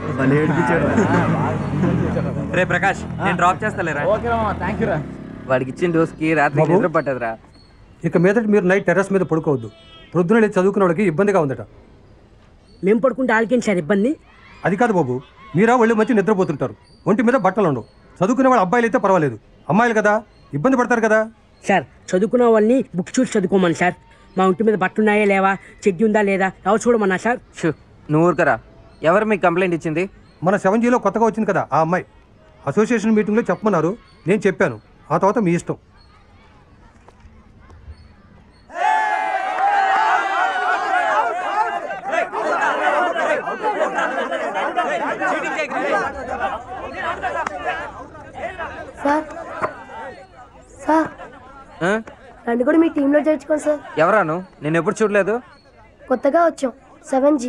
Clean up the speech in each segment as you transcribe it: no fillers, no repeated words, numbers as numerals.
రే ప్రకాష్, నేను డ్రాప్ చేస్తాలేరా? వాడికి ఇచ్చిన డోస్కి రాత్రి నిద్ర పట్టదురా. ఇక మీదటి మీరు నైట్ టెర్రస్ మీద పడుకోవద్దు. ప్రొద్దున లేచి చదువుకునే వాళ్ళకి ఇబ్బందిగా ఉందట. మేము పడుకుంటే ఆలకించి సార్ ఇబ్బంది. అది కాదు బాబు, మీరా ఒళ్ళు మంచి నిద్రపోతుంటారు, ఒంటి మీద బట్టలు ఉండవు. చదువుకునే వాళ్ళు అబ్బాయిలు అయితే పర్వాలేదు, అమ్మాయిలు కదా ఇబ్బంది పడతారు కదా. సార్ చదువుకున్న వాళ్ళని బుక్ చూసి చదువుకోమని సార్. మా ఒంటి మీద బట్ట ఉన్నాయా లేవా, చెడ్డి ఉందా లేదా ఎవరు చూడమన్నా సార్. నువ్వు ఊరుకరా. ఎవరు మీకు కంప్లైంట్ ఇచ్చింది? మన 7Gలో కొత్తగా వచ్చింది కదా ఆ అమ్మాయి. అసోసియేషన్ మీటింగ్లో చెప్పమన్నారు, నేను చెప్పాను. ఆ తర్వాత మీ ఇష్టం. సార్ సార్ నన్ను కూడా మీ టీంలో చేర్చుకోండి సార్. ఎవరాను? నేను ఎప్పుడు చూడలేదు. కొత్తగా వచ్చాం. 7G.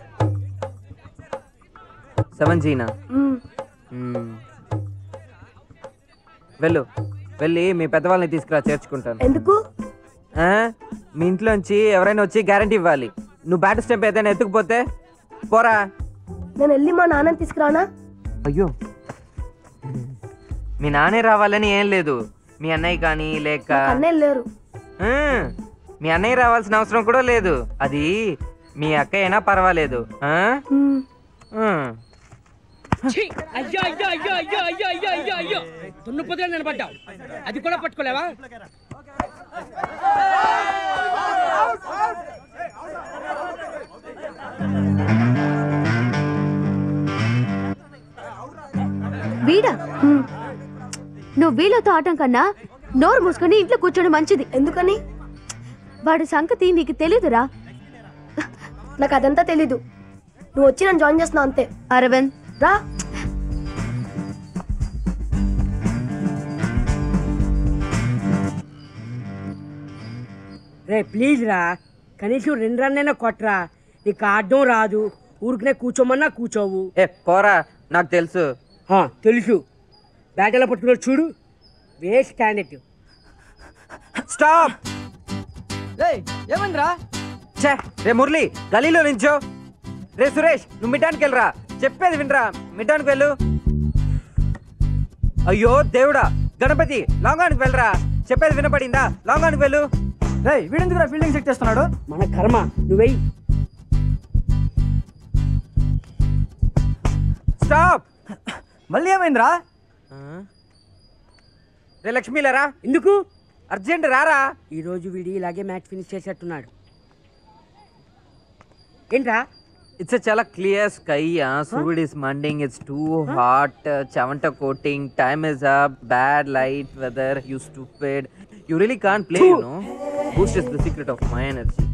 7Gనా? వెళ్ళి మీ పెద్దవాళ్ళని తీసుకురా, చేర్చుకుంటాను. ఎందుకు? మీ ఇంట్లోంచి ఎవరైనా వచ్చి గ్యారంటీ ఇవ్వాలి. నువ్వు బ్యాట్ స్టెంప్ ఏదైనా ఎత్తుకుపోతే పోరా. నేను వెళ్ళి మా నాన్నని తీసుకురానా? అయ్యో, మీ నాన్నే రావాలని ఏం లేదు. మీ అన్నయ్య కానీ లేక అన్నయ్య లేరు. మీ అన్నయ్య రావాల్సిన అవసరం కూడా లేదు. అది మీ అక్క అయినా పర్వాలేదు. నిలబడ్డావు, అది కూడా పట్టుకోలేవా? వీడా, నువ్వు వీళ్ళతో ఆటం కన్నా నోరు మూసుకొని ఇంట్లో కూర్చోడం మంచిది. ఎందుకని? వాడి సంగతి నీకు తెలీదురా. నాకు అదంతా తెలీదు. నువ్వు వచ్చి నన్ను జాయిన్ చేస్తున్నావు అంతే. అరవింద్ రా. రే ప్లీజ్ రా, కనీసం 2 రన్నైనా కొట్టరా. నీకు ఆడడం రాదు, ఊరికనే కూర్చోమన్నా కూర్చోవు. పోరా, నాకు తెలుసు. తెలుసు. బ్యాట్ ఎలా పట్టుకున్నాడు చూడు, వేస్ట్ క్యాండిడేట్. స్టాప్. ఏమందిరా? రే మురళి, గలీలో నించో. రే సురేష్, నువ్వు మిడ్డానికి వెళ్ళరా. చెప్పేది వినరా, మిడ్డానికి వెళ్ళు. అయ్యో దేవుడా, గణపతి లాంగానికి వెళ్ళరా. చెప్పేది వినపడిందా? లాంగానికి వెళ్ళు. వీడెందుకురా ఫీల్డింగ్ చెక్ చేస్తున్నాడు? మన కర్మ, నువ్వెయ్యి. స్టాప్. మళ్ళీ ఏమైందిరా? రే లక్ష్మీలరా. ఎందుకు? అర్జెంట్ రారా. ఈరోజు వీడి ఇలాగే మ్యాచ్ ఫినిష్ చేసేట్టున్నాడు. ఏంట్రా? It's a chala clear sky. Sud is manding. It's too hot. Chavanta coating. Time is up. Bad light weather. You stupid. You really can't play, you know. Boost is the secret of my energy.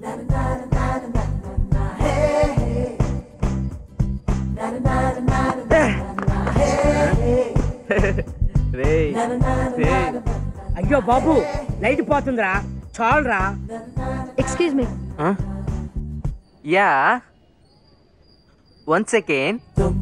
అయ్యో బాబు, light పోతుందిరా, చాలురా. Excuse me. Yeah. One second.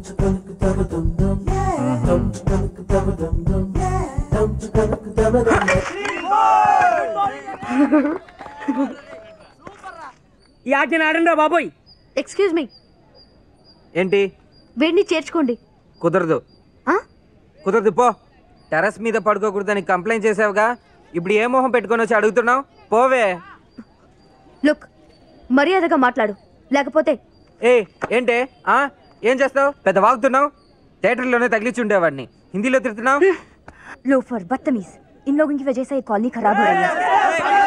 ఈ ఆటని ఆడండి రా బాబోయ్. Excuse me. ఏంటి? వీడిని చేర్చుకోండి. కుదరదు. కుదరదు, పో. టెర్రస్ మీద పడుకోకూడదని కంప్లైంట్ చేసావుగా, ఇప్పుడు ఏ మొహం పెట్టుకొని వచ్చి అడుగుతున్నావు? పోవే. లుక్, మర్యాదగా మాట్లాడు, లేకపోతే. ఏంటే? ఏం చేస్తావు? పెద్ద వాగుతున్నావు. థియేటర్లోనే తగిలించి ఉండేవాడిని. హిందీలో తిడుతున్నావు. लोफर बदतमीज, इन लोगों की वजह से ये कॉलोनी खराब हो रही है.